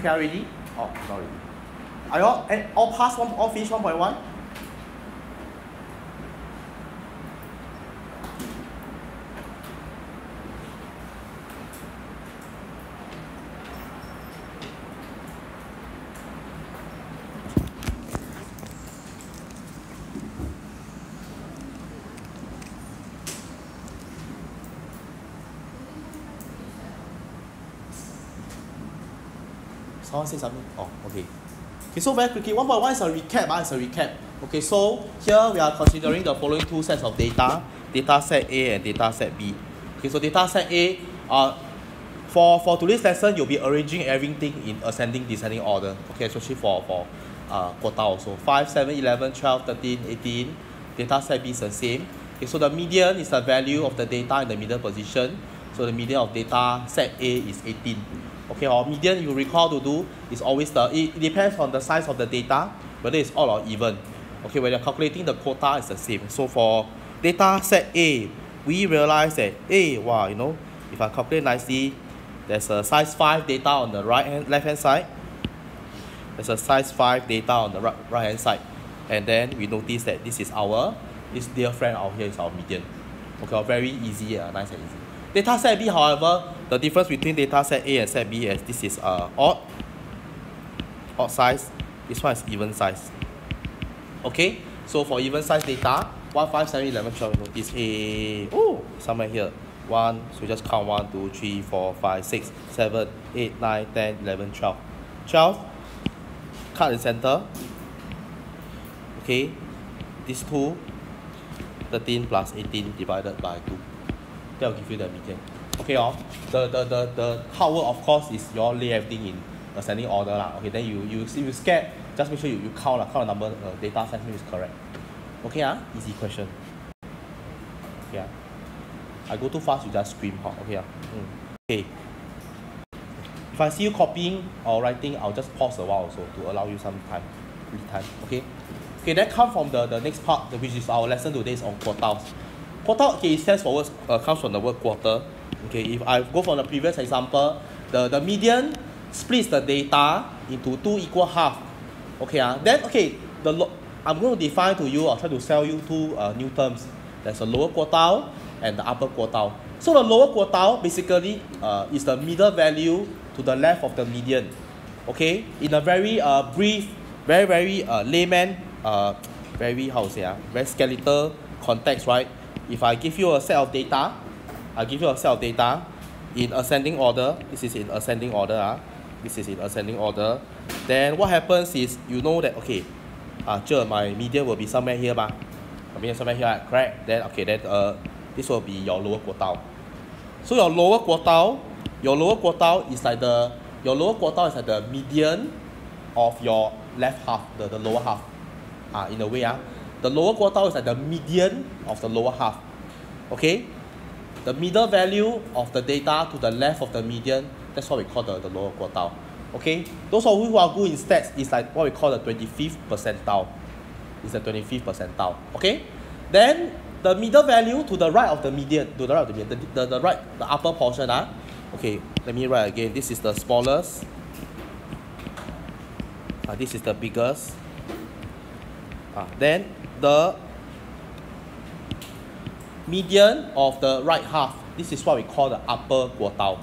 Okay, are ready? Oh, not ready. Are you all past one, all finished 1.1? Someone say something? Oh, okay. Okay, so very quickly, 1.1 is a recap. It's a recap. Okay, so here we are considering the following two sets of data set A and data set B. Okay, so data set A, for today's lesson, you'll be arranging everything in ascending, descending order. Okay, especially for quota also. 5, 7, 11, 12, 13, 18. Data set B is the same. Okay, so the median is the value of the data in the middle position. So the median of data set A is 18. Okay, our median you recall to do is always it depends on the size of the data, whether it's odd or even. Okay, when you're calculating the quota, it's the same. So for data set A, we realize that wow, you know, if I calculate nicely, there's a size 5 data on the left hand side. There's a size 5 data on the right hand side. And then we notice that this dear friend out here is our median. Okay, very easy, nice and easy. Data set B, however, the difference between data set A and set B is this is odd size. This one is even size. Okay, so for even size data, 1, 5, 7, 11, 12, notice somewhere here. 1, so we just count 1, 2, 3, 4, 5, 6, 7, 8, 9, 10, 11, 12. 12, cut in center. Okay, these two, 13 plus 18 divided by 2. That will give you the median. Okay, the hard work of course is you all lay everything in ascending order lah. Okay, then you scared, just make sure you count the number data set is correct. Okay, easy question. Okay, I go too fast, you just scream. Okay, okay. If I see you copying or writing, I'll just pause a while also to allow you some time, free time. Okay. Okay, that comes from the next part, which is our lesson today is on quartiles. Quartile, okay, it stands for comes from the word quarter. Okay, if I go from the previous example, the median splits the data into 2 equal half. Okay, then okay, I'm going to define to you, I'll try to sell you two new terms. There's a lower quartile and the upper quartile. So the lower quartile basically is the middle value to the left of the median. Okay, in a very brief, very layman, very very skeletal context, right? If I give you a set of data, in ascending order. This is in ascending order. Then what happens is, you know that okay, my median will be somewhere here, correct? Then okay, this will be your lower quartile. So your lower quartile is like the median of your left half, the lower half. In a way, the lower quartile is like the median of the lower half. Okay, the middle value of the data to the left of the median, that's what we call the lower quartile. Okay, those of you who are good in stats is like what we call the 25th percentile. It's the 25th percentile. Okay, then the middle value to the right of the median, the upper portion. Okay, let me write again. This is the smallest. This is the biggest. Then the median of the right half. This is what we call the upper quartile.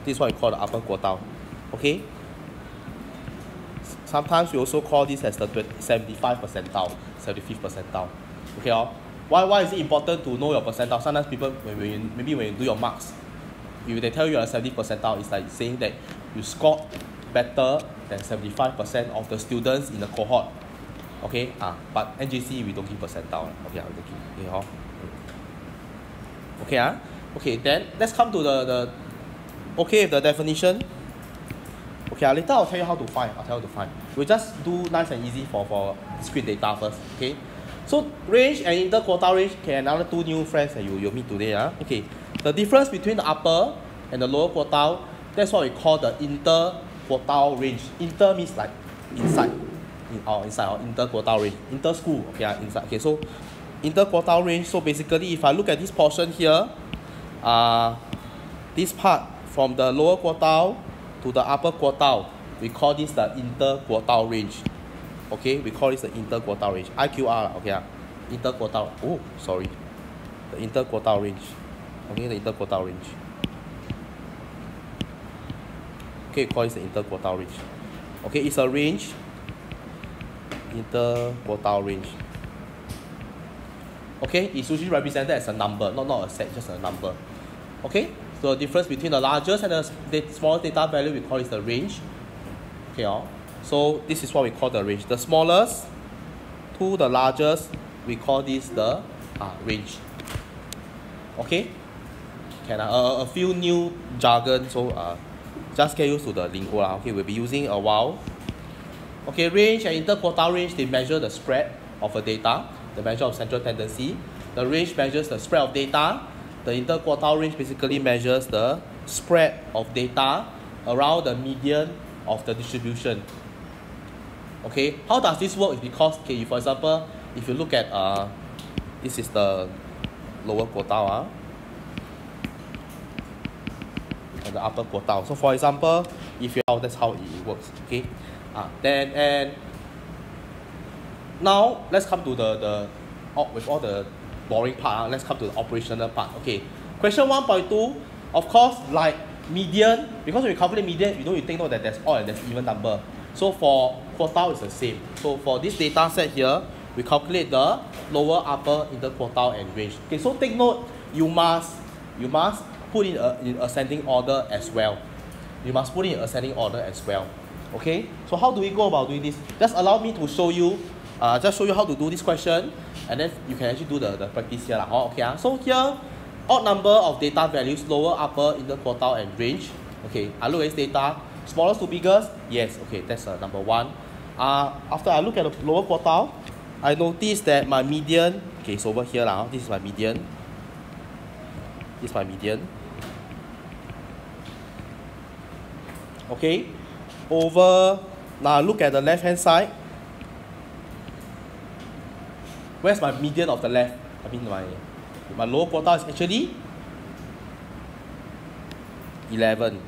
Okay. Sometimes we also call this as the 75th percentile. Okay. Why is it important to know your percentile? Sometimes people, when you do your marks, if they tell you you're a 70th percentile, it's like saying that you scored better than 75% of the students in the cohort. Okay, but NJC we don't give percentile. Okay, okay, then let's come to the definition. Okay, later I'll tell you how to find. We'll just do nice and easy for discrete data first. Okay, so range and interquartile range. Okay, another two new friends that you'll meet today. Okay, the difference between the upper and the lower quartile, that's what we call the interquartile range. Inter means like inside. Inside or interquartile range. Inter school. Okay, inside. Okay, so interquartile range. So basically, if I look at this portion here, this part from the lower quartile to the upper quartile, we call this the interquartile range. Okay, we call this the interquartile range. IQR, okay, interquartile. Oh, sorry, the interquartile range. Okay, the interquartile range. Okay, we call this the interquartile range. Okay, it's a range. Interquartile range. Okay, it's usually represented as a number, not a set, just a number. Okay, so the difference between the largest and the smallest data value, we call it the range. Okay, so this is what we call the range. The smallest to the largest, we call this the range. Okay, a few new jargon, so just get used to the lingo. Okay, we'll be using a while. Okay, range and interquartile range, they measure the spread of a data, the measure of central tendency. The range measures the spread of data. The interquartile range basically measures the spread of data around the median of the distribution. Okay, how does this work? Is because, okay, for example, if you look at this is the lower quartile and the upper quartile. So for example, if you that's how it works. Okay, then and now let's come to the with all the boring part. Let's come to the operational part. Okay, question 1.2. Of course, like median, because when we calculate median, you take note that there's odd and there's even number. So for quartile, it's the same. So for this data set here, we calculate the lower, upper, interquartile, and range. Okay, so take note, you must put in ascending order as well. You must put in ascending order as well. Okay, so how do we go about doing this? Just allow me to show you, how to do this question, and then you can actually do the practice here. Okay, so here, odd number of data values, lower, upper, interquartile, and range. Okay, I look at this data, smallest to biggest, yes, okay, that's number 1. After I look at the lower quartile, I notice that my median, okay, it's over here now. This is my median. This is my median. Okay, over, now look at the left hand side. Where's my median of the left? I mean my lower quartile is actually 11.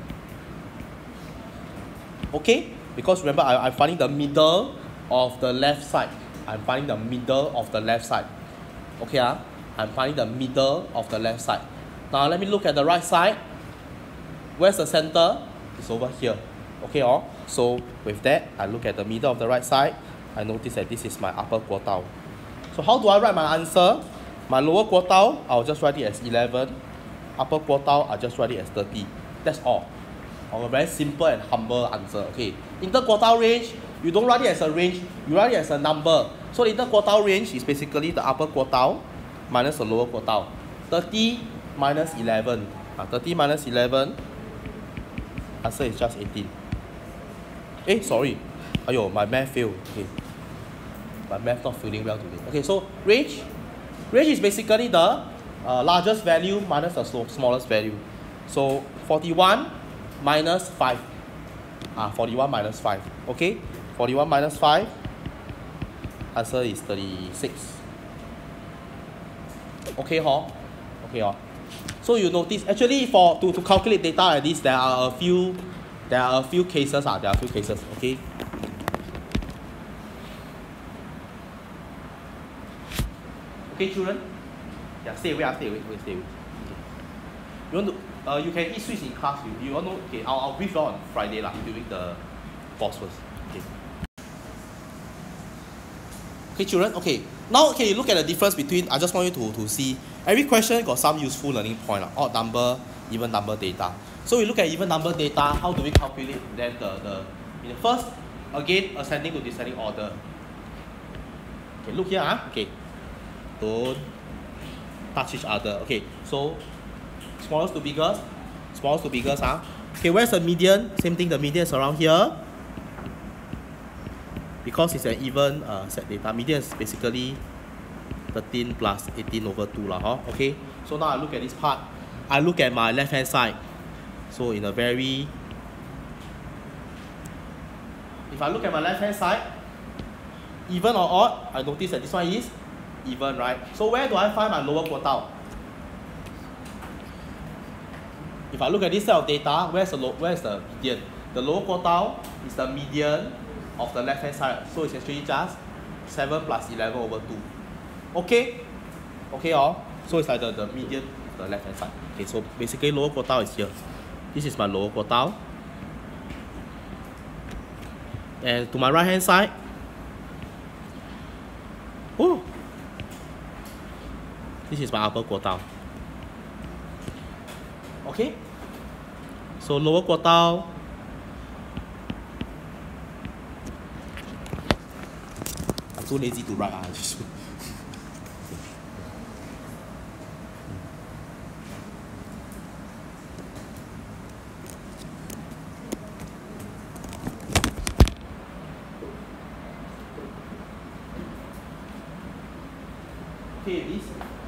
Okay, because remember I'm finding the middle of the left side. I'm finding the middle of the left side. Okay, I'm finding the middle of the left side. Now let me look at the right side. Where's the center? It's over here. Okay, so with that, I look at the middle of the right side. I notice that this is my upper quartile. So how do I write my answer? My lower quartile, I'll just write it as 11. Upper quartile, I'll just write it as 30. That's all. A very simple and humble answer. Okay, interquartile range, you don't write it as a range, you write it as a number. So the interquartile range is basically the upper quartile minus the lower quartile. 30 minus 11. 30 minus 11, answer is just 18. Sorry. My math failed. Okay. My math not feeling well today. Okay, so range is basically the largest value minus the smallest value. So 41 minus 5. 41 minus 5. Okay, 41 minus 5, answer is 36. Okay, okay, so you notice actually to calculate data like this, there are a few cases. Okay. Okay, children. Yeah, stay away. Okay. You want to? You can eat sweets in class. You want to? Okay, I'll brief you on Friday during the course first. Okay. Okay, children. Okay. Now, okay, look at the difference between. I just want you to see. Every question got some useful learning point. Odd number, even number data. So we look at even number data. How do we calculate then the first, again, ascending to descending order. Okay, look here. Okay. Don't touch each other. Okay, so smallest to biggest. Okay, where's the median? Same thing, the median is around here. Because it's an even set data. Median is basically 13 plus 18 over 2 Okay, so now I look at this part. I look at my left hand side. So if I look at my left hand side, even or odd, I notice that this one is even, right? So where do I find my lower quartile? If I look at this set of data, where's the median? The lower quartile is the median of the left hand side. So it's actually just 7 plus 11 over 2. Okay? Okay, all. So it's like the median of the left hand side. Okay, so basically lower quartile is here. This is my lower quartile. And to my right hand side, oh, this is my upper quartile. Okay? So lower quartile, I'm too lazy to write. Okay, this.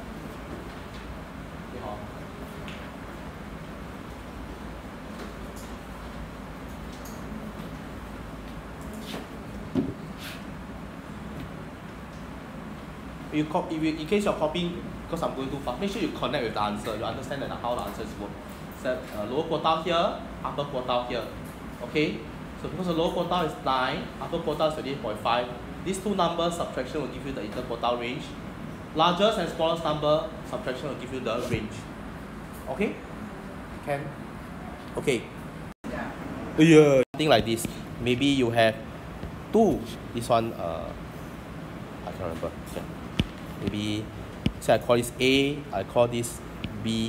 In case you're copying, because I'm going too fast, make sure you connect with the answer. You understand that how the answers work. So lower quartile here, upper quartile here. Okay? So because the lower quartile is 9, upper quartile is 28.5, these two numbers subtraction will give you the interquartile range. Largest and smallest number subtraction will give you the range. Okay? Can? Okay. Yeah. Something like this. Maybe you have 2. This one, I can't remember. Yeah. Maybe, say I call this A, I call this B,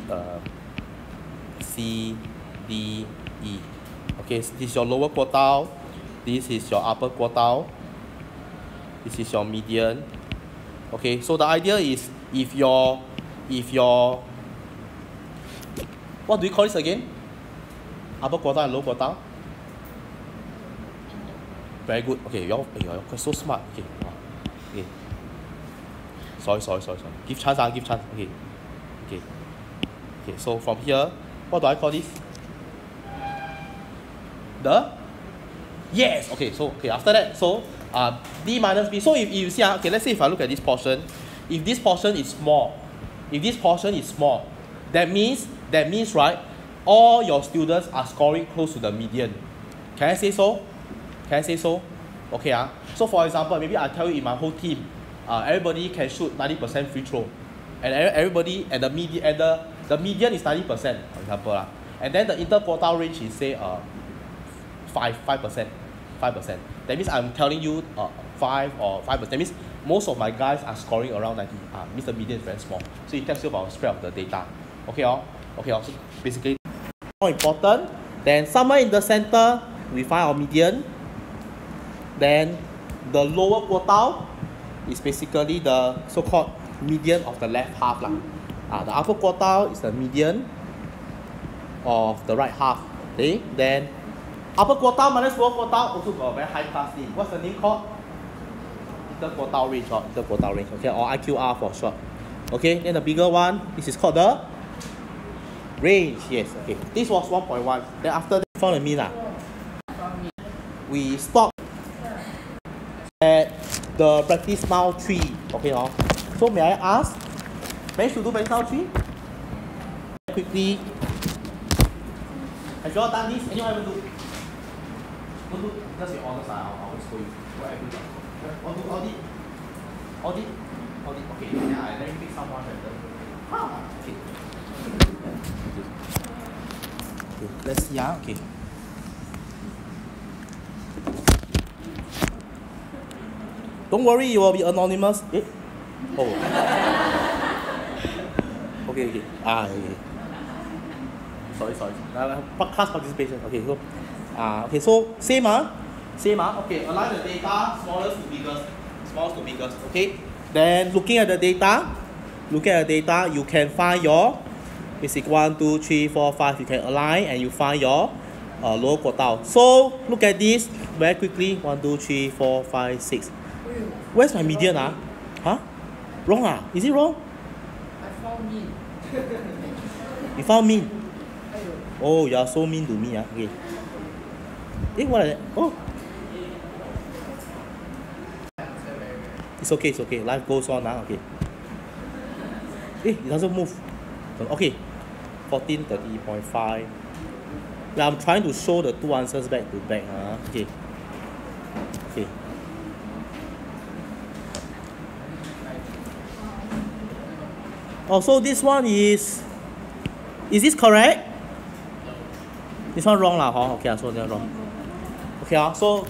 C, D, E. Okay, so this is your lower quartile, this is your upper quartile, this is your median. Okay, so the idea is if your, what do you call this again? Upper quartile and lower quartile? Very good. Okay, you're so smart. Okay. Okay. Sorry. Give chance, give chance. Okay. Okay, so from here, what do I call this? Yes, okay, so after that, so D minus B. So if you see, okay, let's say if I look at this portion, if this portion is small, that means right, all your students are scoring close to the median. Can I say so? Okay, so for example, maybe I tell you in my whole team, everybody can shoot 90% free throw, and everybody and the median is 90%, for example, and then the interquartile range is say 5%. That means I'm telling you 5 or 5%. That means most of my guys are scoring around 90. Means the median is very small. So it tells you about the spread of the data. Okay, so basically more important. Then somewhere in the center we find our median. Then the lower quartile is basically the so-called median of the left half. The upper quartile is the median of the right half. Okay? Then upper quartile minus lower quartile also got a very high class name. What's the name called? Interquartile range, okay, or IQR for short. Okay, then the bigger one, this is called the range. Yes, okay. This was 1.1. Then after that, found the mean. We stop at the practice now 3. Okay, so may I ask, managed to do practice now 3? Quickly. Have you all done this? Anyone ever do? Don't do, just be honest, I'll always show you what I do. Audit. Okay, yeah, let me pick someone better. Okay. Okay, let's see. Okay. Don't worry, you will be anonymous. Oh. Okay. Okay. Sorry. Class participation. Okay, so okay, so same. Okay, align the data smallest to biggest. Okay. Then looking at the data, you can find your basic 1, 2, 3, 4, 5. You can align and you find your lower quartile. So look at this very quickly. 1, 2, 3, 4, 5, 6. Where's my median? Wrong. Is it wrong? I found mean. You found mean? Oh, you are so mean to me. Okay. What is that? Oh. It's okay. Life goes on. Okay. It doesn't move. Okay. 14, 30.5. Now I'm trying to show the two answers back to back. Okay. Okay. Oh, so this one is this correct? This one wrong lah, huh? Okay, so they're wrong. Okay, so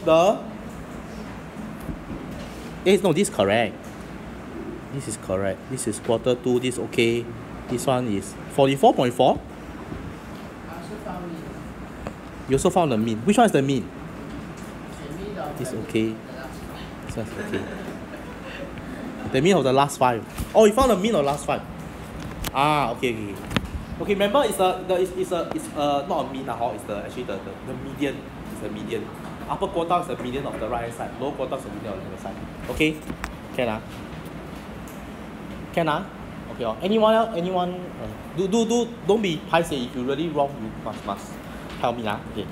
no, this is correct. This is correct. This is quarter 2, this okay. This one is 44.4. I also found mean. You also found the mean. Which one is the mean? The mean of This the- okay. the last one. This one's okay. The mean of the last 5. Oh, you found the mean of the last 5. Okay. Okay, remember it's not a mean it's actually the median. It's the median. Upper quartile is the median of the right hand side. Lower quartile is the median of the left side. Okay? Can Okay. Anyone else? Anyone? Don't be paiseh. If you really wrong, you must tell me Okay.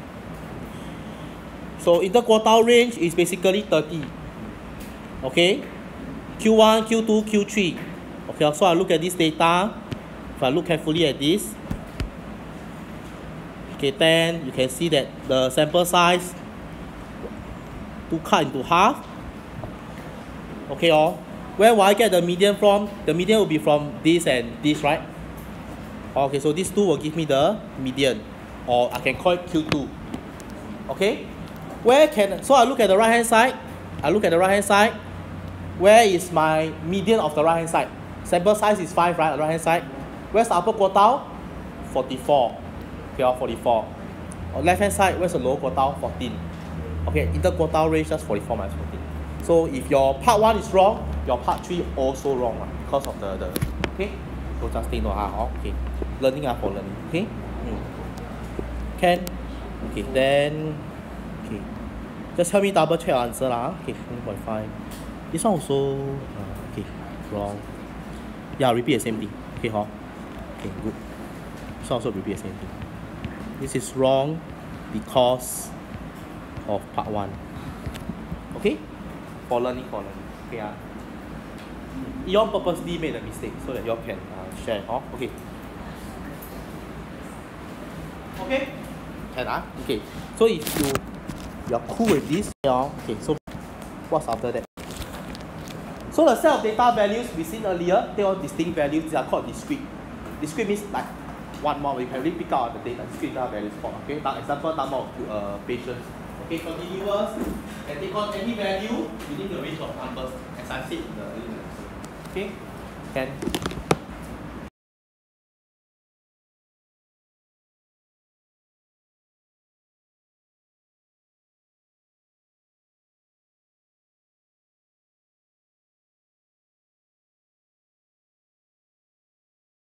So interquartile range is basically 30. Okay? Q1, Q2, Q3. Okay, so I look at this data. If I look carefully at this, okay, then you can see that the sample size to cut into half. Okay, where will I get the median from? The median will be from this and this, right? Okay, so these two will give me the median, or I can call it Q2. Okay, so I look at the right hand side. Where is my median of the right hand side? Sample size is 5, right? On the right hand side. Where's the upper quartile? 44. Okay, 44. On left hand side, where's the lower quartile? 14. Okay, interquartile range just 44 minus 14. So if your part 1 is wrong, your part 3 also wrong because of the okay. So just take note okay. Learning for learning. Okay. Can. Okay, then okay. Just help me double check your answer Okay, 1.5. This one also okay, wrong. Yeah, repeat the same thing. Okay, okay, good. This one also repeat the same thing. This is wrong because of part 1. Okay? For learning. Okay, you all purposely made a mistake so that you all can share. Okay. Okay? Can Okay. So if you're cool with this, okay, so what's after that? So the set of data values we seen earlier, they are distinct values. These are called discrete. Discrete means like one more. We can really pick out the data. Discrete data values for okay. Example, number of patients. Okay, continuous. And take on any value within the range of numbers, as I said in the earlier episode. Okay, can.